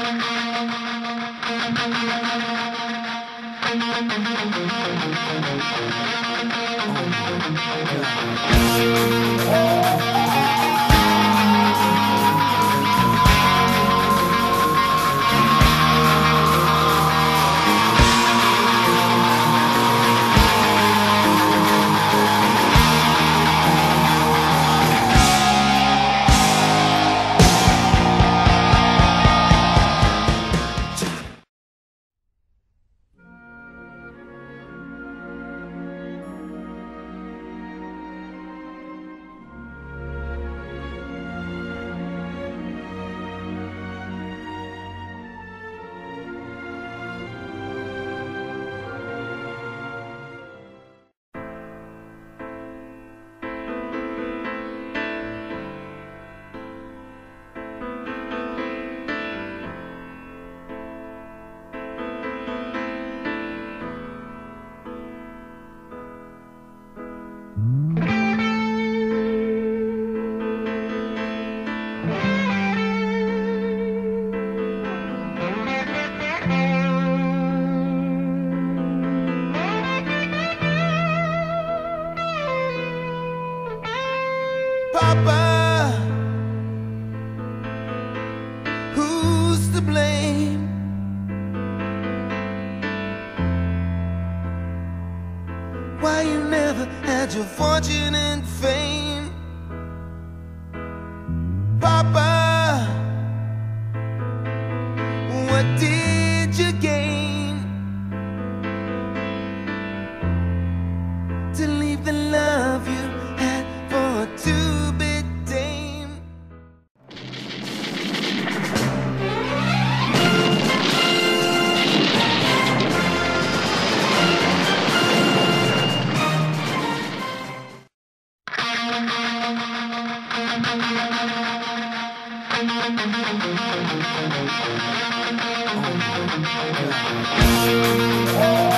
Papa, who's to blame? Why you never had your fortune and fame? Papa, what did you gain to leave the love you had for a two-bit dame? Oh,